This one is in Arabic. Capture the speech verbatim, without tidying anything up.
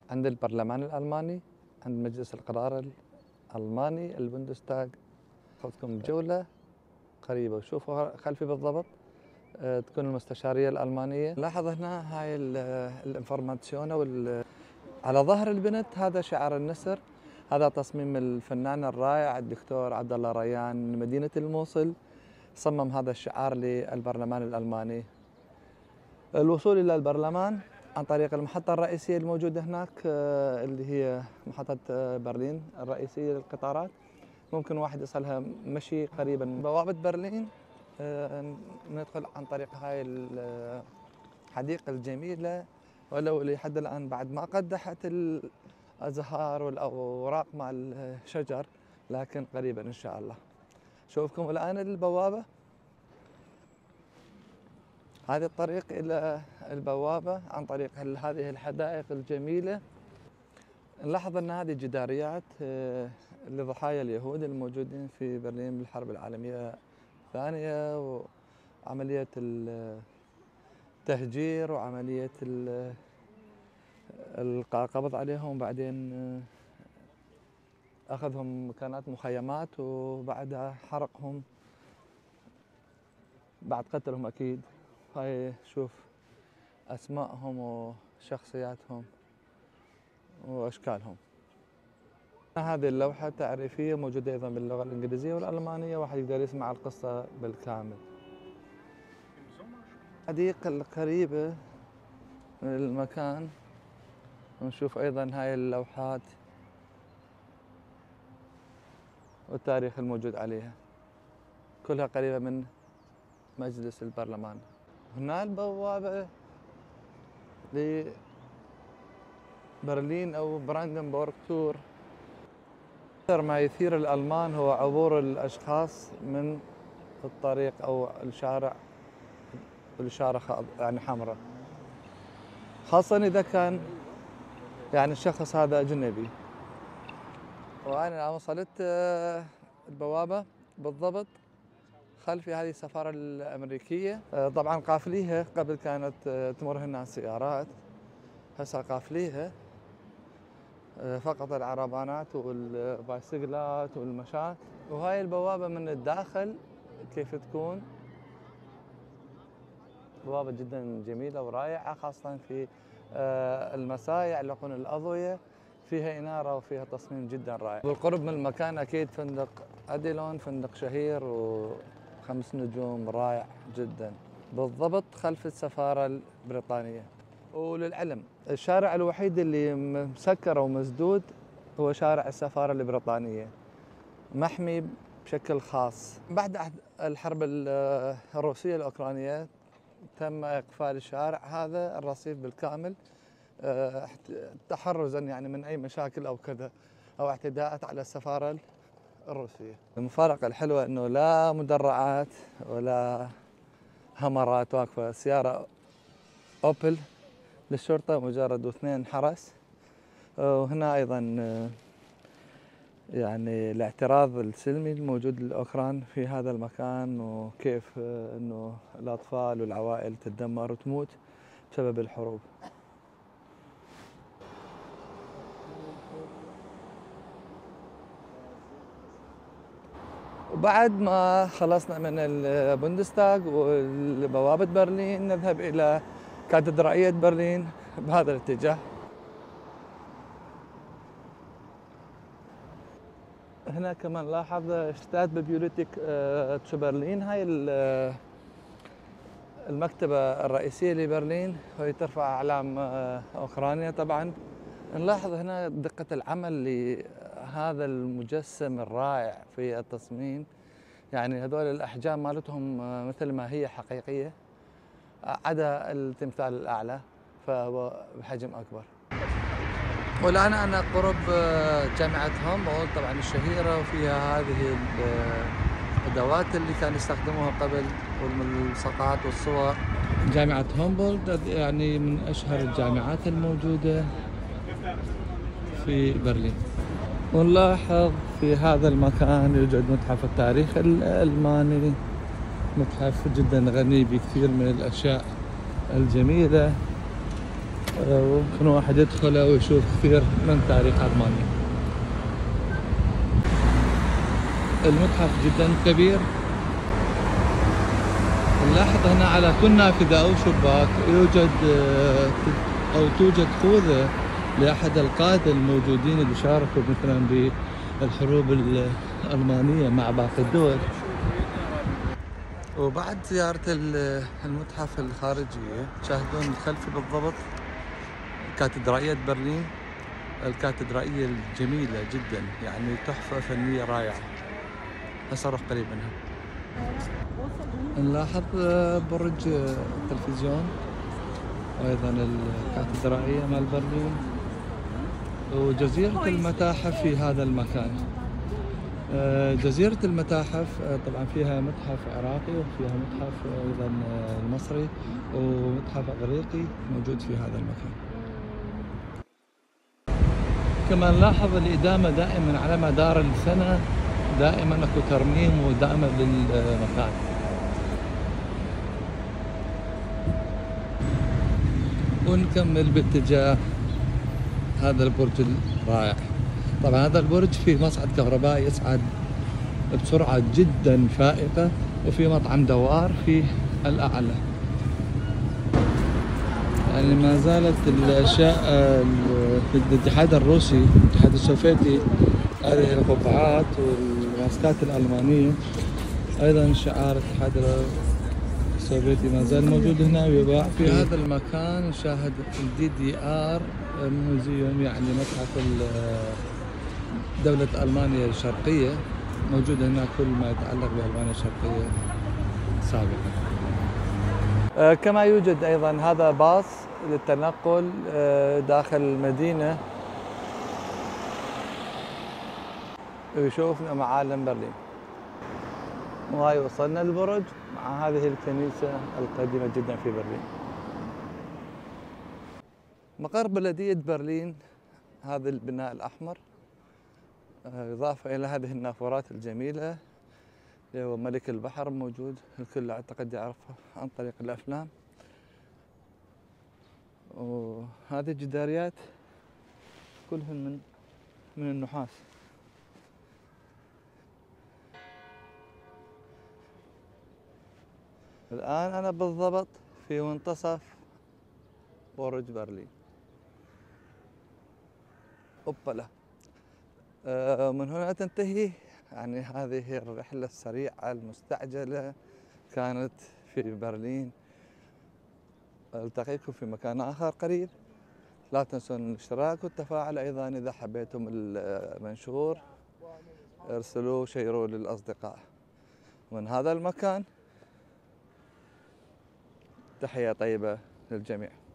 عند البرلمان الألماني، عند مجلس القرار الألماني البوندستاغ. أخذكم جولة قريبة وشوفوا خلفي بالضبط تكون المستشارية الألمانية. لاحظ هنا هاي الانفورماتيون على ظهر البنت، هذا شعار النسر، هذا تصميم الفنان الرائع الدكتور عبد الله ريان من مدينة الموصل، صمم هذا الشعار للبرلمان الألماني. الوصول إلى البرلمان عن طريق المحطة الرئيسية الموجودة هناك اللي هي محطة برلين الرئيسية للقطارات، ممكن واحد يصلها مشي قريبا من بوابة برلين. ندخل عن طريق هاي الحديقة الجميلة، ولو لحد الآن بعد ما قدحت الأزهار والأوراق مع الشجر، لكن قريبا إن شاء الله. شوفكم الآن البوابة، هذه الطريق إلى البوابة عن طريق هذه الحدائق الجميلة. نلاحظ أن هذه جداريات لضحايا اليهود الموجودين في برلين بالحرب العالمية الثانية، وعملية التهجير وعملية القبض عليهم، بعدين أخذهم كانت مخيمات وبعدها حرقهم بعد قتلهم أكيد. هاي شوف أسمائهم وشخصياتهم وأشكالهم. هذه اللوحة تعريفية موجودة أيضا باللغة الإنجليزية والألمانية، واحد يقدر يسمع القصة بالكامل. الحديقة القريبة من المكان ونشوف أيضا هاي اللوحات والتاريخ الموجود عليها، كلها قريبة من مجلس البرلمان. هنا البوابة لبرلين أو براندنبورغ تور. أكثر ما يثير الألمان هو عبور الأشخاص من الطريق أو الشارع بالإشارة يعني حمراء، خاصة إذا كان يعني الشخص هذا أجنبي. وأنا الآن وصلت البوابة بالضبط خلفي هذه السفارة الأمريكية. طبعا قافليها قبل كانت تمر هنا السيارات، هسه قافليها فقط العربانات والبايسكلات والمشاة. وهاي البوابة من الداخل كيف تكون بوابة جدا جميلة ورائعة، خاصة في المساء يعلقون الأضوية، فيها إنارة وفيها تصميم جدا رائع. بالقرب من المكان أكيد فندق أديلون، فندق شهير وخمس نجوم رائع جدا بالضبط خلف السفارة البريطانية. وللعلم الشارع الوحيد اللي مسكر ومسدود هو شارع السفارة البريطانية، محمي بشكل خاص. بعد الحرب الروسية الأوكرانية تم إقفال الشارع هذا الرصيف بالكامل تحرزا يعني من أي مشاكل أو كذا أو اعتداءات على السفارة الروسية. المفارقة الحلوة أنه لا مدرعات ولا همرات واقفة، سيارة أوبل للشرطة مجرد واثنين حرس. وهنا أيضا يعني الاعتراض السلمي الموجود للأوكران في هذا المكان، وكيف أنه الأطفال والعوائل تدمر وتموت بسبب الحروب. وبعد ما خلصنا من البوندستاغ وبوابة برلين نذهب إلى كاتدرائية برلين بهذا الاتجاه. هنا كمان لاحظ شتات بيبيوليتيك تشو برلين، هاي المكتبة الرئيسية لبرلين، وهي ترفع أعلام أوكرانيا. طبعا نلاحظ هنا دقة العمل لهذا المجسم الرائع في التصميم، يعني هذول الأحجام مالتهم مثل ما هي حقيقية عدا التمثال الأعلى فهو بحجم أكبر. والآن أنا قرب جامعة هومبولدت طبعا الشهيرة، وفيها هذه الأدوات اللي كانوا يستخدموها قبل والملصقات والصور. جامعة هومبولدت يعني من أشهر الجامعات الموجودة في برلين. ونلاحظ في هذا المكان يوجد متحف التاريخ الألماني، متحف جدا غني بكثير من الأشياء الجميلة. وممكن واحد يدخله ويشوف كثير من تاريخ ألمانيا. المتحف جدا كبير. نلاحظ هنا على كل نافذة أو شباك يوجد أو توجد خوذة لأحد القادة الموجودين اللي شاركوا مثلا بالحروب الألمانية مع باقي الدول. وبعد زيارة المتحف الخارجية تشاهدون خلفي بالضبط كاتدرائية برلين، الكاتدرائية الجميلة جدا، يعني تحفة فنية رائعة. هسه أروح قريب منها. نلاحظ برج التلفزيون وأيضا الكاتدرائية مال برلين وجزيرة المتاحف في هذا المكان. جزيرة المتاحف طبعا فيها متحف عراقي وفيها متحف أيضا المصري ومتحف إغريقي موجود في هذا المكان. كما نلاحظ الإدامة دائما على مدار السنة، دائما اكو ترميم ودعم للمكان. ونكمل باتجاه هذا البرج الرائع. طبعا هذا البرج فيه مصعد كهربائي يصعد بسرعة جدا فائقة، وفي مطعم دوار في الأعلى. يعني ما زالت الأشياء في الاتحاد الروسي الاتحاد السوفيتي، هذه القبعات والماسكات الألمانية، أيضا شعار الاتحاد السوفيتي ما زال موجود هنا ويباع. في هذا المكان نشاهد الدي دي آر موزيوم، يعني متحف دولة ألمانيا الشرقية، موجود هنا كل ما يتعلق بألمانيا الشرقية سابقا. آه كما يوجد أيضا هذا باص للتنقل آه داخل المدينة ويشوفنا معالم برلين. وهاي وصلنا البرج مع هذه الكنيسة القديمة جدا في برلين. مقر بلدية برلين هذا البناء الأحمر، إضافة إلى هذه النافورات الجميلة اللي هو ملك البحر موجود، الكل أعتقد يعرفه عن طريق الأفلام. وهذه الجداريات كلهم من من النحاس. الآن أنا بالضبط في منتصف برج برلين. أوبلا. من هنا تنتهي يعني هذه الرحلة السريعة المستعجلة كانت في برلين. ألتقيكم في مكان آخر قريب. لا تنسون الاشتراك والتفاعل أيضا. إذا حبيتم المنشور ارسلوه شيروه للأصدقاء. من هذا المكان تحية طيبة للجميع.